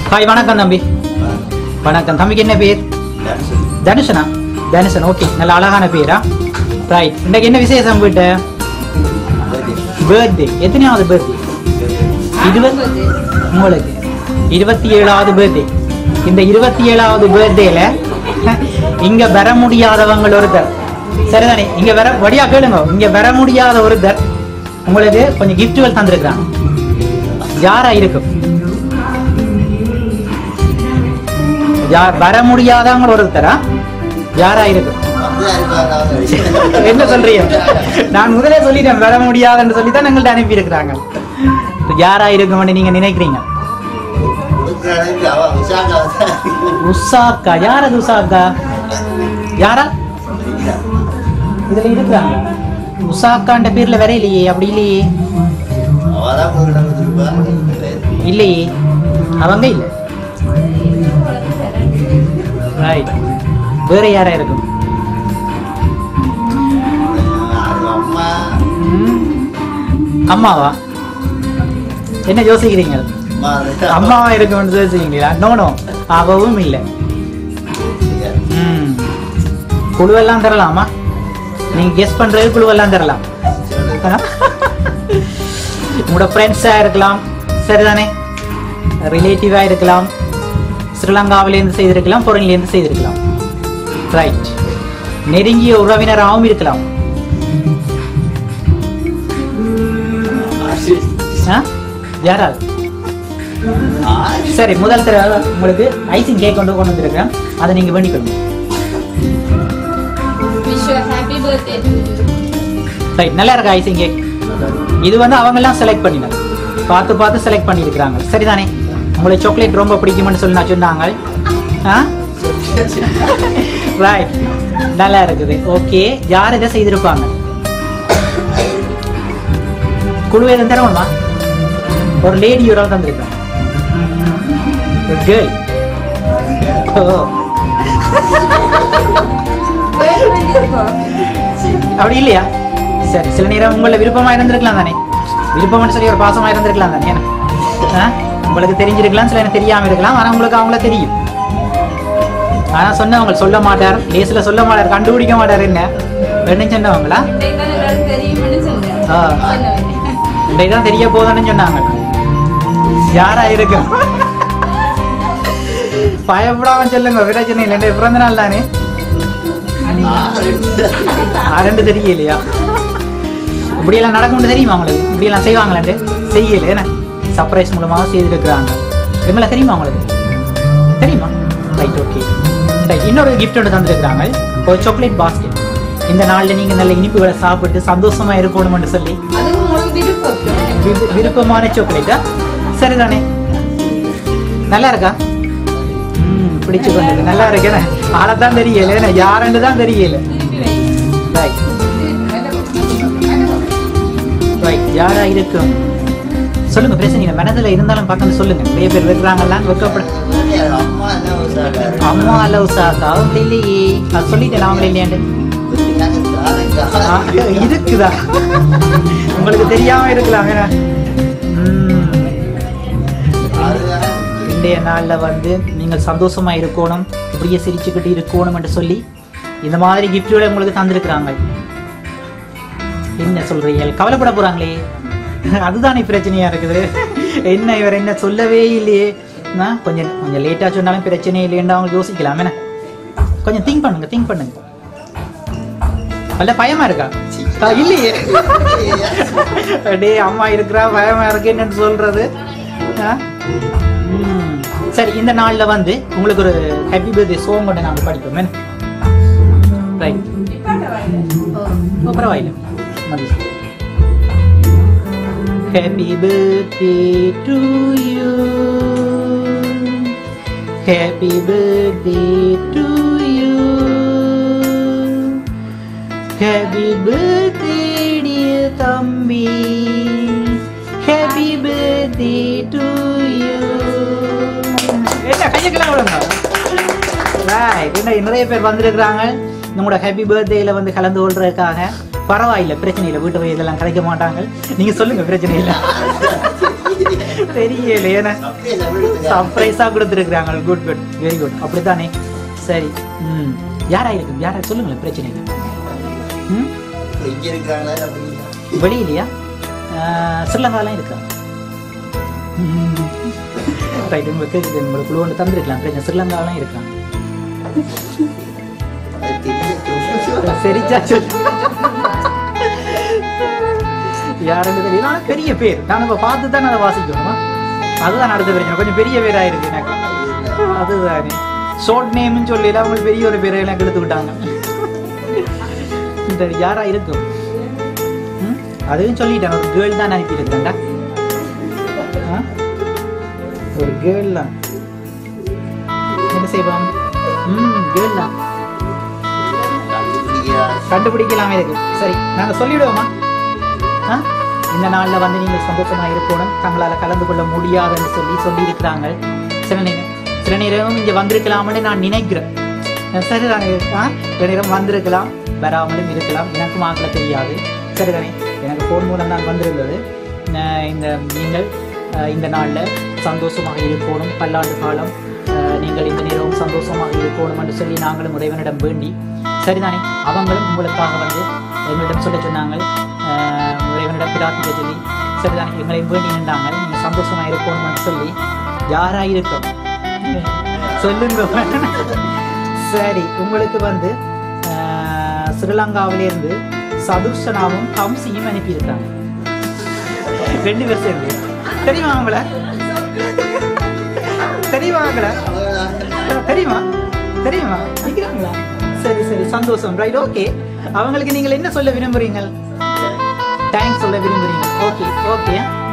Hi வணக்கம் தம்பி. வணக்கம் தம்பிக்கு என்ன பேர்? தனுஷனா? தனுஷன். ஓகே, நல்ல அழகான பேரா? ரைட். இன்னைக்கு என்ன விசேஷம் வீட்டு? பர்த்டே. எத்தனையாவது பர்த்டே? 20. உங்களுக்கு 27வது பர்த்டே. இந்த 27வது பர்த்டேல இங்க வர முடியாதவங்க ஒருத்தர், சரிதானே? இங்க வர வடியா கேளுங்க. இங்க வர முடியாத ஒருத்தர் உங்களுக்கு கொஞ்சம் கிஃப்ட்கள் தந்திருக்கிறாங்க. யாரா இருக்கும்? வர முடியாதவங்க ஒருத்தரா? யாரா இருக்கும்? என்ன சொல்றீங்க? நான் முதலே சொல்லிட்டேன் வர முடியாதுன்னு சொல்லித்தான் எங்கள்ட்ட அனுப்பி இருக்கிறாங்க. யாரா இருக்கும் நீங்க நினைக்கிறீங்க? உஷாக்கா. யார் அது உஷாக்கா? யாரா இதுல இருக்கிறாங்க? உஷாக்கான்ற பேர்ல வர இல்லையே. அப்படி இல்லையே. இல்லையே, அவங்க இல்ல. ரைட். வேற யாரா இருக்கும்? அம்மாவா? என்ன யோசிக்கிறீங்க? அம்மாவா இருக்கும் யோசிக்கிறீங்களா? நோ, அவவும் இல்லை. குழுவெல்லாம் தரலாமா? நீங்க கெஸ் பண்றது குழுவெல்லாம் தரலாம். உங்களோட ஃப்ரெண்ட்ஸா இருக்கலாம், சரிதானே? ரிலேட்டிவா இருக்கலாம், ஸ்ரீலங்காவிலேருந்து செய்திருக்கலாம், பொருளிலேருந்து செய்திருக்கலாம். ரைட். நெருங்கிய உறவினராகவும் இருக்கலாம். யாரால்? சரி, முதல் தடவை உங்களுக்கு ஐசிங் கேக் கொண்டு வந்திருக்கேன். அதை நீங்க வேண்டிக்கணும். ரைட். நல்லா இருக்கா ஐசிங் கேக்? இது வந்து அவங்க எல்லாம் செலக்ட் பண்ணினாங்க, பார்த்து செலக்ட் பண்ணி இருக்கிறாங்க, சரிதானே? உங்களுக்கு சாக்லேட் ரொம்ப பிடிக்கும்னு சொல்லி நான் சொன்னாங்க. ரைட். நல்லா இருக்குது. ஓகே, யார் இதை செய்திருப்பாங்க? குழு எதுவும் தரணுமா? ஒரு லேடி ஒரு ஆள் தந்திருக்காங்க. கேர்ள். அப்படி இல்லையா? சரி, சில நேரம் உங்கள விருப்பமா இருந்திருக்கலாம் தானே? விருப்பம்னு சொல்லி ஒரு பாசமா இருந்திருக்கலாம் தானே? உங்களுக்கு தெரிஞ்சிருக்கலாம், சில எனக்கு தெரியாம இருக்கலாம். ஆனா உங்களுக்கு அவங்கள தெரியும். ஆனா சொன்னவங்க சொல்ல மாட்டார், லேசில சொல்ல மாட்டார், கண்டுபிடிக்க மாட்டார். என்ன சொன்னவங்களா? இன்றைதான் தெரிய போதான்னு சொன்னாங்க. யாரா இருக்கும்? பயப்படாம சொல்லுங்க, பிரச்சனை இல்லை. பிறந்த நாள் தானே? ரெண்டு தெரியலையா? இப்படியெல்லாம் நடக்கும்னு தெரியுமா உங்களுக்கு? இப்படியெல்லாம் செய்வாங்களான்ட்டு? செய்யல. என்ன சர்ப்ரைஸ் மூலமாக செய்திருக்கிறாங்க. எல்லாம் தெரியுமா உங்களுக்கு? தெரியுமா? ரைட். ஓகே. ரைட். இன்னொரு கிஃப்ட் ஒன்று தந்துருக்கிறாங்க, ஒரு சாக்லேட் பாஸ்கெட். இந்த நாளில் நீங்க நல்ல இனிப்புகளை சாப்பிட்டு சந்தோஷமா இருக்கணும்னு சொல்லி விருப்பமான சாக்லேட்டா? சரிதானே? நல்லா இருக்கா? பிடிச்சு கொண்டது. நல்லா இருக்கு. ஆளத்தான் தெரியல, யாருன்னு தான் தெரியல. ரைட். ரைட். யாரா இருக்கும்? சொல்லுங்க, பிரச்சனை இல்லை. மனதில் இருந்தாலும் பக்கம் சொல்லுங்க. நிறைய பேர் வைக்கிறாங்கல்லாம் வைக்கப்பட. அம்மா அல்ல உஷாக்கா? அவங்க இல்லையே. அது சொல்லிட்டேன் அவங்கள இல்லையாண்டு. இருக்குதா? உங்களுக்கு தெரியாம இருக்கலாம். இன்றைய நாள்ல வந்து நீங்கள் சந்தோஷமா இருக்கணும், இப்படியே சிரிச்சுக்கிட்டு இருக்கணும் என்று சொல்லி இந்த மாதிரி கிஃப்ட்களை உங்களுக்கு தந்திருக்கிறாங்க. என்ன சொல்றீங்க? கவலைப்பட போறாங்களே, அதுதானே பிரச்சனையா இருக்குது. என்ன இவர் என்ன சொல்லவே இல்லையே. கொஞ்சம் லேட்டா சொன்னாலும் பிரச்சனை இல்லைன்னு அவங்க யோசிக்கலாம். என்ன கொஞ்சம் திங்க் பண்ணுங்க. அல்ல பயமா இருக்கா? இல்லையே. டே அம்மா இருக்கிறா, பயமா இருக்கு என்னன்னு சொல்றது. சரி, இந்த நாள்ல வந்து உங்களுக்கு ஒரு ஹாப்பி பர்த்டே சாங் ஒன்று நாங்கள் படிப்போம். ரைட். பரவாயில்ல. Happy birthday to you. Happy birthday to you. Happy birthday dear Thambi. Happy birthday to you. என்ன கையெல்லாம் விடுங்க. ரைட். நிறைய பேர் வந்திருக்கிறாங்க நம்மளோட ஹாப்பி பர்த்டேல வந்து கலந்து கொள்றதுக்காக. பரவாயில்ல, பிரச்சனை இல்லை. வீட்டு வயதெல்லாம் கிடைக்க மாட்டாங்க. நீங்க சொல்லுங்க, பிரச்சனை இல்லை. தெரியல ஏன்னா சர்ப்ரைஸா கொடுத்துருக்குறாங்க. Good good very good. அப்படித்தானே? சரி. யாரா இருக்கும்? யாரா சொல்லுங்களேன் பிரச்சனைங்க. வெளியிலையா? ஸ்ரீலங்காலாம் இருக்காங்க. ரைட். உங்களுக்கு குழு ஒன்று தந்துருக்கலாம். பிரச்சனை ஸ்ரீலங்காலாம் இருக்காங்க. சரிச்சா சொல்லு. யாருன்னு தெரியல. ஆனால் பெரிய பேர் நான் இப்போ பார்த்து தான் அதை வாசிக்கணுமா? அதுதான் அடுத்த பிரச்சனை. கொஞ்சம் பெரிய பேராக இருக்கு எனக்கு. அதுதானே ஷார்ட் நேம்னு சொல்லல அவங்களுக்கு பெரிய ஒரு பேரை எனக்கு எடுத்து விட்டாங்க. இந்த யாரா இருக்கும்? அதுவும் சொல்லிட்டேன். ஒரு கேர்ள் தான் அனுப்பியிருக்கேன்டா. ஒரு கேர்ள் தான். என்ன செய்வோம்? கேர்ள் தான் கண்டுபிடிக்கலாமே இருக்கு. சரி நாங்கள் சொல்லிவிடுவோமா? இந்த நாளில் வந்து நீங்கள் சந்தோஷமாக இருக்கணும், தங்களால் கலந்து கொள்ள முடியாதுன்னு சொல்லியிருக்கிறாங்க. சில நேரம் இங்கே வந்திருக்கலாம்னு நான் நினைக்கிறேன். சரிதானே? சில நேரம் வந்திருக்கலாம், வராமலும் இருக்கலாம். எனக்கும் ஆக்கல தெரியாது. சரிதானே? எனக்கு ஃபோன் மூலம் தான் வந்திருந்தது. நீங்கள் இந்த நாளில் சந்தோஷமாக இருக்கணும், பல்லாண்டு காலம் நீங்கள் இந்த நேரமும் சந்தோஷமாக இருக்கணும் என்று சொல்லி நாங்களும் இறைவனிடம் வேண்டி, சரிதானே, அவங்களும் உங்களுக்காக வந்து எங்களிடம் சொல்ல சொன்னாங்க. இறைவனிடம் பிரார்த்திக்க சொல்லி, சரிதானே, எங்களையும் வேண்டி நின்றாங்க. நீங்கள் சந்தோஷமாக இருக்கணும்னு சொல்லி. யாராக இருக்கும் சொல்லுங்க. சரி, உங்களுக்கு வந்து ஸ்ரீலங்காவிலேருந்து சதுர்ஷனாவும் கம்சியும் அனுப்பியிருக்காங்க. 2 பேர் சேர்ந்து. தெரியுமா அவங்கள? தெரியுமா அவங்கள? தெரியுமா? தெரியுமா? நிற்கிறாங்களா? சரி சரி, சந்தோஷம். Right, okay. அவங்களுக்கு நீங்கள் என்ன சொல்ல விரும்புறீங்க? தேங்க்ஸ் சொல்ல விரும்புறீங்க. Okay okay.